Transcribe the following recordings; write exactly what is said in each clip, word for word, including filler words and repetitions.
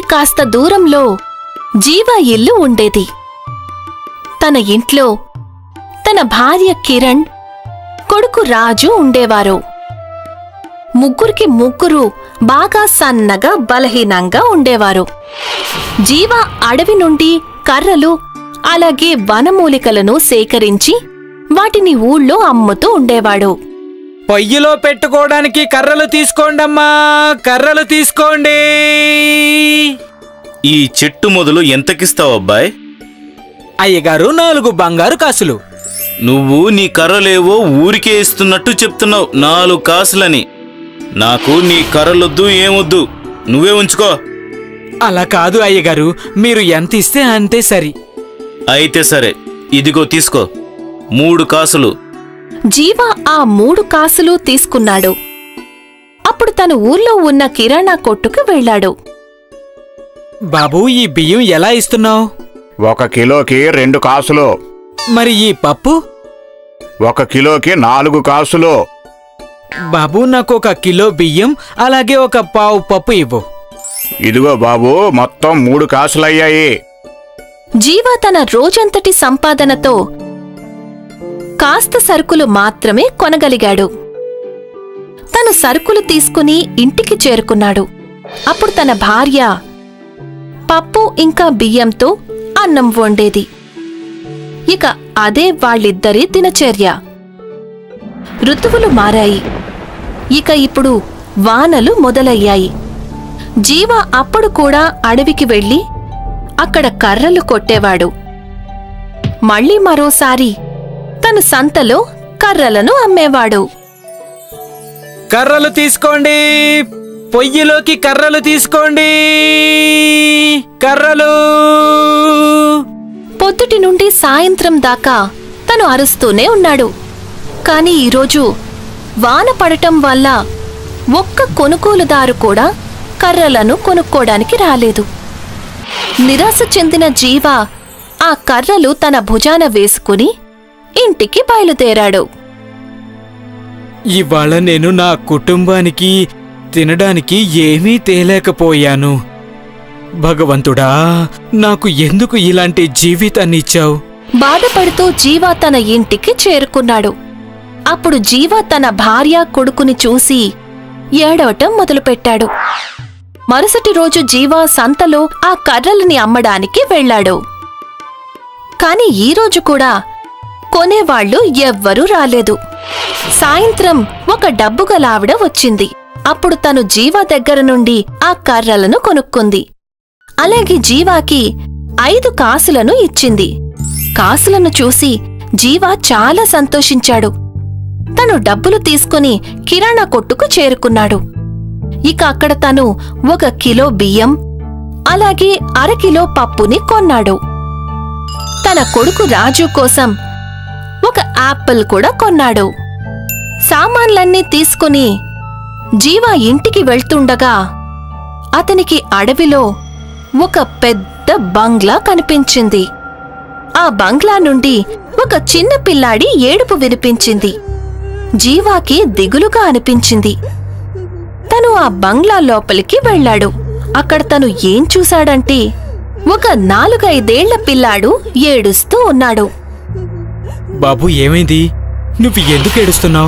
కాస్త దూరంలో జీవా ఇల్లు ఉండేది. తన ఇంట్లో తన భార్య కిరణ్, కొడుకు రాజు ఉండేవారు. ముగ్గురికి ముగ్గురు బాగా సన్నగా బలహీనంగా ఉండేవారు. జీవా అడవి నుండి కర్రలు అలాగే వనమూలికలను సేకరించి వాటిని ఊళ్ళో అమ్ముతూ ఉండేవాడు. పొయ్యిలో పెట్టుకోవడానికి కర్రలు తీసుకోండమ్మా, కర్రలు తీసుకోండి. ఈ చెట్టు మొదలు ఎంతకిస్తావు అబ్బాయ్? అయ్యగారు, నాలుగు బంగారు కాసులు. నువ్వు నీ కర్రలేవో ఊరికే ఇస్తున్నట్టు చెప్తున్నావు, నాలుగు కాసులని. నాకు నీ కర్రలొద్దు, ఏమొద్దు, నువ్వే ఉంచుకో. అలా కాదు అయ్యగారు, మీరు ఎంత ఇస్తే అంతే సరి. అయితే సరే, ఇదిగో తీసుకో, మూడు కాసులు. జీవా ఆ మూడు కాసులు తీసుకున్నాడు. అప్పుడు తను ఊర్లో ఉన్న కిరాణా కొట్టుకు వెళ్లాడు. బాబూ, ఈ బియ్యం ఎలా ఇస్తున్నావు? ఒక కిలోకి రెండు కాసులు. మరి ఈ పప్పు? ఒక కిలోకి నాలుగు కాసులు. బాబూ, నాకు ఒక కిలో బియ్యం అలాగే ఒక పావు పప్పు ఇవ్వు. ఇదిగో బాబూ, మొత్తం మూడు కాసులయ్యాయి. జీవా తన రోజంతటి సంపాదనతో కాస్త సరుకులు మాత్రమే కొనగలిగాడు. తను సరుకులు తీసుకుని ఇంటికి చేరుకున్నాడు. అప్పుడు తన భార్య పప్పు ఇంకా బియ్యంతో అన్నం వండేది. ఇక అదే వాళ్ళిద్దరి దినచర్య. ఋతువులు మారాయి. ఇక ఇప్పుడు వానలు మొదలయ్యాయి. జీవా అప్పుడు కూడా అడవికి వెళ్లి అక్కడ కర్రలు కొట్టేవాడు. మళ్లీ మరోసారి తను సంతలో కర్రలను అమ్మేవాడు. కర్రలు తీసుకోండి, పొయ్యిలోకి కర్రలు తీసుకోండి, కర్రలు. పొద్దుటి నుండి సాయంత్రం దాకా తను అరుస్తూనే ఉన్నాడు. కాని ఈరోజు వాన పడటం వల్ల ఒక్క కొనుగోలుదారు కూడా కర్రలను కొనుక్కోడానికి రాలేదు. నిరాశ చెందిన జీవా ఆ కర్రలు తన భుజాన వేసుకుని ఇంటికి బయలుదేరాడు. ఇవాళ నేను నా కుటుంబానికి తినడానికి ఏమీ తేలేకపోయాను. భగవంతుడా, నాకు ఎందుకు ఇలాంటి జీవితాన్నిచ్చావు? బాధపడుతూ జీవా తన ఇంటికి చేరుకున్నాడు. అప్పుడు జీవా తన భార్య కొడుకుని చూసి ఏడవటం మొదలుపెట్టాడు. మరుసటి రోజు జీవా సంతలో ఆ కర్రలని అమ్మడానికి వెళ్లాడు. కాని ఈరోజు కూడా కొనేవాళ్లు ఎవ్వరూ రాలేదు. సాయంత్రం ఒక డబ్బుగలావిడ వచ్చింది. అప్పుడు తను జీవా దగ్గర నుండి ఆ కర్రలను కొనుక్కుంది. అలాగే జీవాకి ఐదు కాసులను ఇచ్చింది. కాసులను చూసి జీవా చాలా సంతోషించాడు. తను డబ్బులు తీసుకుని కిరాణా కొట్టుకు చేరుకున్నాడు. ఇక అక్కడ తను ఒక కిలో బియ్యం అలాగే అరకిలో పప్పుని కొన్నాడు. తన కొడుకు రాజు కోసం ఒక యాపిల్ కూడా కొన్నాడు. సామాన్లన్నీ తీసుకుని జీవా ఇంటికి వెళ్తుండగా అతనికి అడవిలో ఒక పెద్ద బంగ్లా కనిపించింది. ఆ బంగ్లా నుండి ఒక చిన్న పిల్లాడి ఏడుపు వినిపించింది. జీవాకి దిగులుగా అనిపించింది. తను ఆ బంగ్లా లోపలికి వెళ్లాడు. అక్కడ తను ఏం చూశాడంటే ఒక నాలుగైదేళ్ల పిల్లాడు ఏడుస్తూ ఉన్నాడు. బాబూ, ఏమైంది? నువ్వు ఎందుకు ఏడుస్తున్నావు?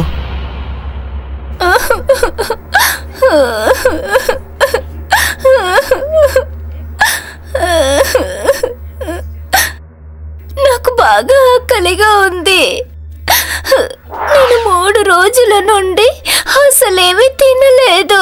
నాకు బాగా ఆకలిగా ఉంది. నేను మూడు రోజుల నుండి అసలేమీ తినలేదు.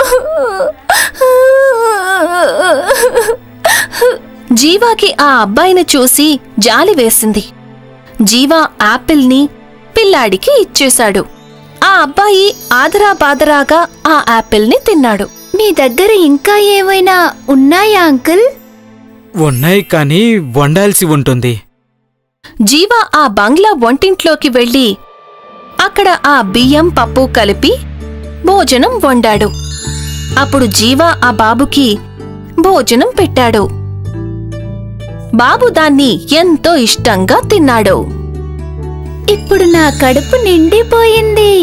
జీవాకి ఆ అబ్బాయిని చూసి జాలి వేసింది. జీవా యాపిల్ని పిల్లాడికి ఇచ్చేశాడు. ఆ అబ్బాయి ఆదరాబాదరాగా ఆ యాపిల్ని తిన్నాడు. మీ దగ్గర ఇంకా ఏమైనా ఉన్నాయా అంకుల్? ఉన్నాయి, కానీ వండాల్సి ఉంటుంది. జీవా ఆ బంగ్లా వంటింట్లోకి వెళ్లి అక్కడ ఆ బియ్యం పప్పు కలిపి భోజనం వండాడు. అప్పుడు జీవా ఆ బాబుకి భోజనం పెట్టాడు. బాబు దాన్ని ఎంతో ఇష్టంగా తిన్నాడు. ఇప్పుడు నా కడుపు నిండిపోయింది.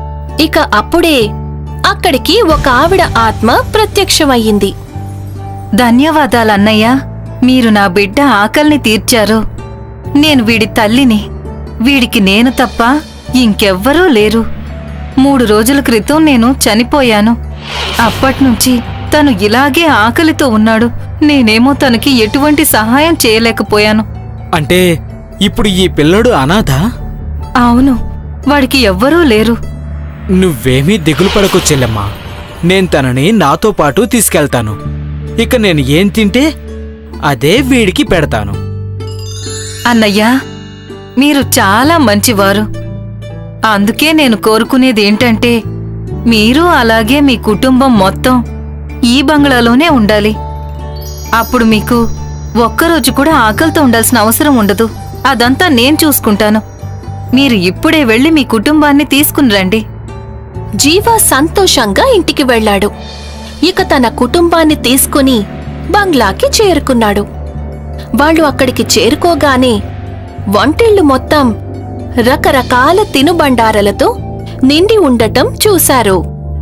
ఇక అప్పుడే అక్కడికి ఒక ఆవిడ ఆత్మ ప్రత్యక్షమయ్యింది. ధన్యవాదాలన్నయ్య. మీరు నా బిడ్డ ఆకలిని తీర్చారు. నేను వీడి తల్లిని. వీడికి నేను తప్ప ఇంకెవ్వరూ లేరు. మూడు రోజుల క్రితం నేను చనిపోయాను. అప్పట్నుంచి తను ఇలాగే ఆకలితో ఉన్నాడు. నేనేమో తనకి ఎటువంటి సహాయం చేయలేకపోయాను. అంటే ఇప్పుడు ఈ పిల్లడు అనాథ? అవును, వాడికి ఎవ్వరూ లేరు. నువ్వేమీ దిగులు పడకు చెల్లెమ్మా. నేను తనని నాతో పాటు తీసుకెళ్తాను. ఇక నేను ఏం తింటే అదే వీడికి పెడతాను. అన్నయ్యా, మీరు చాలా మంచివారు. అందుకే నేను కోరుకునేదేంటంటే మీరు అలాగే మీ కుటుంబం మొత్తం ఈ బంగ్లాలోనే ఉండాలి. అప్పుడు మీకు ఒక్కరోజు కూడా ఆకలితో ఉండాల్సిన అవసరం ఉండదు. అదంతా నేను చూసుకుంటాను. మీరు ఇప్పుడే వెళ్ళి మీ కుటుంబాన్ని తీసుకుని రండి. జీవా సంతోషంగా ఇంటికి వెళ్ళాడు. ఇక తన కుటుంబాన్ని తీసుకుని బంగ్లాకి చేరుకున్నాడు. వాళ్ళు అక్కడికి చేరుకోగానే వంటిల్లు మొత్తం రకరకాల తినుబండారాలతో నిండి ఉండటం చూశారు.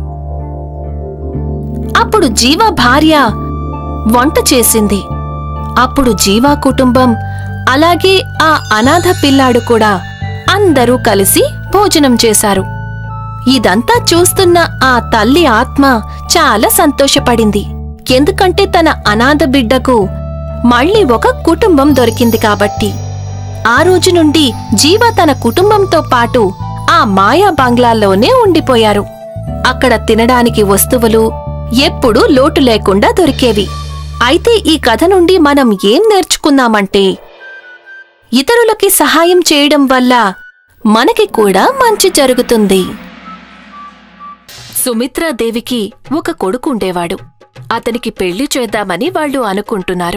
అప్పుడు జీవా భార్య వంట చేసింది. అప్పుడు జీవా కుటుంబం అలాగే ఆ అనాథ పిల్లాడు కూడా అందరూ కలిసి భోజనం చేశారు. ఇదంతా చూస్తున్న ఆ తల్లి ఆత్మ చాలా సంతోషపడింది. ఎందుకంటే తన అనాథ బిడ్డకు మళ్ళీ ఒక కుటుంబం దొరికింది కాబట్టి. ఆ రోజు నుండి జీవా తన కుటుంబంతో పాటు ఆ మాయా బంగ్లాల్లోనే ఉండిపోయారు. అక్కడ తినడానికి వస్తువులు ఎప్పుడూ లోటు లేకుండా దొరికేవి. అయితే ఈ కథ నుండి మనం ఏం నేర్చుకున్నామంటే, ఇతరులకి సహాయం చేయడం వల్ల మనకి కూడా మంచి జరుగుతుంది. సుమిత్రాదేవికి ఒక కొడుకుండేవాడు. అతనికి పెళ్లి చేద్దామని వాళ్ళు అనుకుంటున్నారు.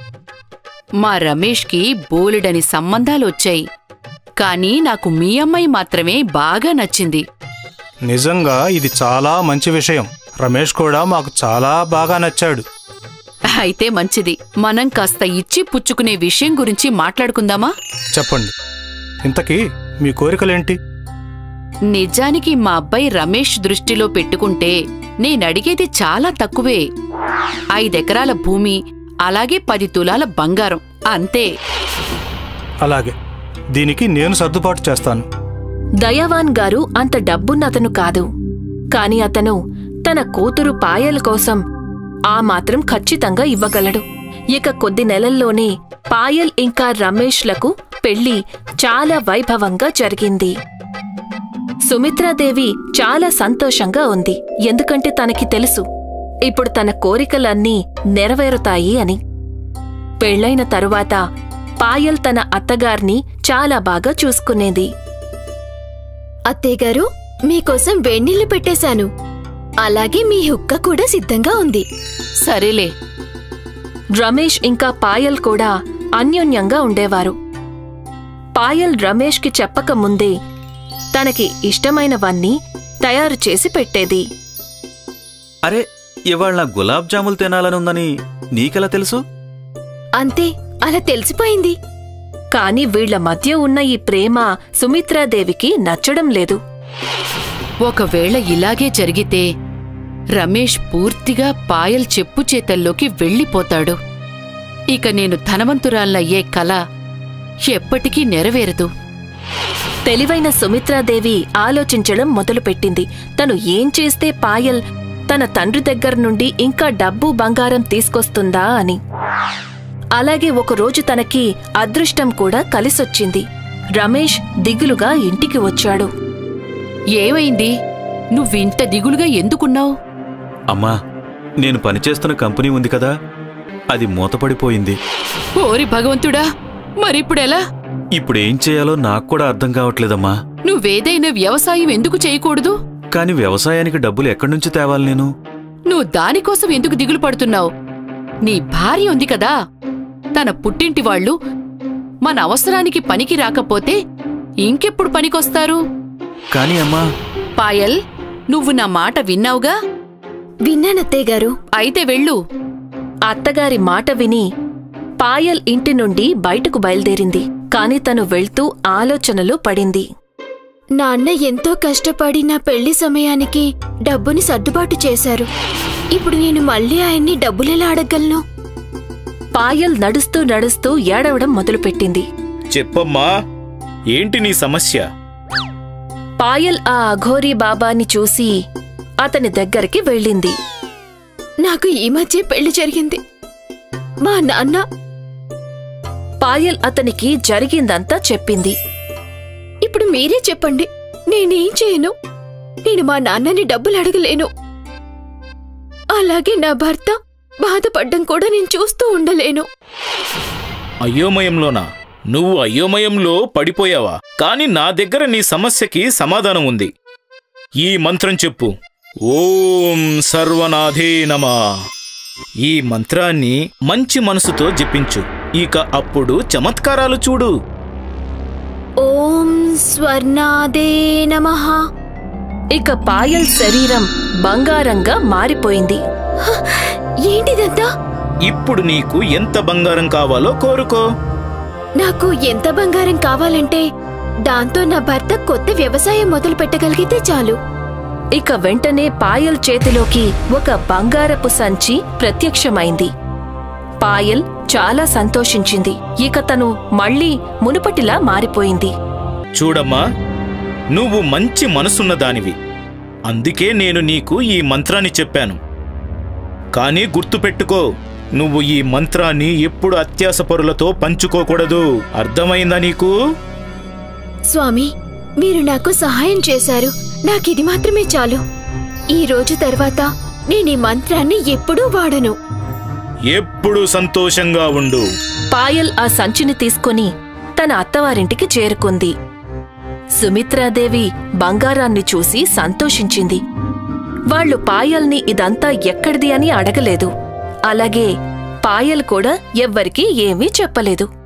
మా రమేష్కి బోలెడని సంబంధాలొచ్చాయి. కానీ నాకు మీ అమ్మాయి మాత్రమే బాగా నచ్చింది. నిజంగా ఇది చాలా మంచి విషయం. రమేష్ కూడా మాకు చాలా బాగా నచ్చాడు. అయితే మంచిది. మనం కాస్త ఇచ్చి పుచ్చుకునే విషయం గురించి మాట్లాడుకుందామా? చెప్పండి, ఇంతకీ మీ కోరికలేంటి? నిజానికి మా అబ్బాయి రమేష్ దృష్టిలో పెట్టుకుంటే నేనడిగేది చాలా తక్కువే. ఐదెకరాల భూమి, అలాగే పది తులాల బంగారం, అంతే. అలాగే, దీనికి నేను సర్దుబాటు చేస్తాను. దయావాన్ గారు అంత డబ్బున్నతను కాదు. కాని అతను తన కూతురు పాయల్ కోసం ఆ మాత్రం ఖచ్చితంగా ఇవ్వగలడు. ఇక కొద్ది నెలల్లోనే పాయల్ ఇంకా రమేష్లకు పెళ్లి చాలా వైభవంగా జరిగింది. సుమిత్రాదేవి చాలా సంతోషంగా ఉంది. ఎందుకంటే తనకి తెలుసు ఇప్పుడు తన కోరికలన్నీ నెరవేరుతాయి అని. పెళ్లైన తరువాత పాయల్ తన అత్తగార్ని చాలా బాగా చూసుకునేది. అత్తయ్యగారు, మీకోసం వేణీళ్లు పెట్టేశాను. అలాగే మీ హుక్క కూడా సిద్ధంగా ఉంది. సరేలే. రమేష్ ఇంకా పాయల్ కూడా అన్యోన్యంగా ఉండేవారు. పాయల్ రమేష్కి చెప్పకముందే తనకి ఇష్టమైనవన్నీ తయారు చేసి పెట్టేది. అరే, ఇవాళ నా గులాబ్ జాములు తినాలనుందని నీకెలా తెలుసు? అంతే, అలా తెలిసిపోయింది. కాని వీళ్ల మధ్య ఉన్న ఈ ప్రేమ సుమిత్రాదేవికి నచ్చడం లేదు. ఒకవేళ ఇలాగే జరిగితే రమేష్ పూర్తిగా పాయల్ చెప్పు చేతల్లోకి వెళ్ళిపోతాడు. ఇక నేను ధనవంతురాలయ్యే కల ఎప్పటికీ నెరవేరదు. తెలివైన సుమిత్రాదేవి ఆలోచించడం మొదలుపెట్టింది. తను ఏం చేస్తే పాయల్ తన తండ్రి దగ్గర నుండి ఇంకా డబ్బు బంగారం తీసుకొస్తుందా అని. అలాగే ఒకరోజు తనకి అదృష్టం కూడా కలిసొచ్చింది. రమేష్ దిగులుగా ఇంటికి వచ్చాడు. ఏమైంది? నువ్వింత దిగులుగా ఎందుకున్నావు? అమ్మా, నేను పనిచేస్తున్న కంపెనీ ఉంది కదా, అది మూతపడిపోయింది. ఓరి భగవంతుడా, మరిప్పుడెలా? ఇప్పుడేం చేయాలో నాకు కూడా అర్థం కావట్లేదమ్మా. నువ్వేదైనా వ్యవసాయం ఎందుకు చేయకూడదు? కాని వ్యవసాయానికి డబ్బులు ఎక్కడ్నుంచి తేవాలి నేను? నువ్వు దానికోసం ఎందుకు దిగులు పడుతున్నావు? నీ భార్య ఉంది కదా, తన పుట్టింటి వాళ్ళు మన అవసరానికి పనికి రాకపోతే ఇంకెప్పుడు పనికొస్తారు? కాని అమ్మా. పాయల్, నువ్వు నా మాట విన్నావుగా? విన్నానత్తయ్యగారు. అయితే వెళ్ళు. అత్తగారి మాట విని పాయల్ ఇంటి నుండి బయటకు బయలుదేరింది. కాని తను వెళ్తూ ఆలోచనలో పడింది. నాన్న ఎంతో కష్టపడి నా పెళ్లి సమయానికి డబ్బుని సర్దుబాటు చేశారు. ఇప్పుడు నేను మళ్ళీ ఆయన్ని డబ్బులెలా అడగలను? పాయల్ నడుస్తూ నడుస్తూ ఏడవడం మొదలుపెట్టింది. చెప్పమ్మా, ఏంటి నీ సమస్య? పాయల్ ఆ అఘోరీ బాబాని చూసి అతని దగ్గరికి వెళ్ళింది. నాకు ఈ మధ్య పెళ్లి జరిగింది. మా నాన్న పాయల్ అతనికి జరిగిందంతా చెప్పింది. ఇప్పుడు మీరే చెప్పండి, నేనేం చేయను? నేను మా నాన్నని డబ్బులు అడగలేను. అలాగే నా భర్త బాధపడ్డం కూడా నేను చూస్తూ ఉండలేను. అయోమయంలోనా? నువ్వు అయోమయంలో పడిపోయావా? కాని నా దగ్గర నీ సమస్యకి సమాధానం ఉంది. ఈ మంత్రం చెప్పు. ఓం సర్వనాథే నమః. ఈ మంత్రాన్ని మంచి మనసుతో జపించు. ఇక అప్పుడు చమత్కారాలు చూడు. ఓం స్వర్ణాదే నమః. ఇక పాయల్ శరీరం బంగారంగా మారిపోయింది. ఏంటిదంతా? ఇప్పుడు నీకు ఎంత బంగారం కావాలో కోరుకో. నాకు ఎంత బంగారం కావాలంటే దాంతో నా భర్త కొత్త వ్యవసాయం మొదలు పెట్టగలిగితే చాలు. ఇక వెంటనే పాయల్ చేతిలోకి ఒక బంగారపు సంచి ప్రత్యక్షమైంది. పాయల్ చాలా సంతోషించింది. ఇక తను మళ్లీ మునుపటిలా మారిపోయింది. చూడమ్మా, నువ్వు మంచి మనసున్న దానివి. అందుకే నేను నీకు ఈ మంత్రాన్ని చెప్పాను. కానీ గుర్తుపెట్టుకో, నువ్వు ఈ మంత్రాన్ని ఎప్పుడు అత్యాసపరులతో పంచుకోకూడదు. అర్థమైందా నీకు? స్వామి, మీరు నాకు సహాయం చేశారు. నాకిది మాత్రమే చాలు. ఈ రోజు తర్వాత నేను ఈ మంత్రాన్ని ఎప్పుడూ వాడను. ఎప్పుడు సంతోషంగా ఉండు. పాయల్ ఆ సంచిని తీసుకుని తన అత్తవారింటికి చేరుకుంది. సుమిత్రాదేవి బంగారాన్ని చూసి సంతోషించింది. వాళ్లు పాయల్ని ఇదంతా ఎక్కడిది అని అడగలేదు. అలాగే పాయల్ కూడా ఎవ్వరికీ ఏమీ చెప్పలేదు.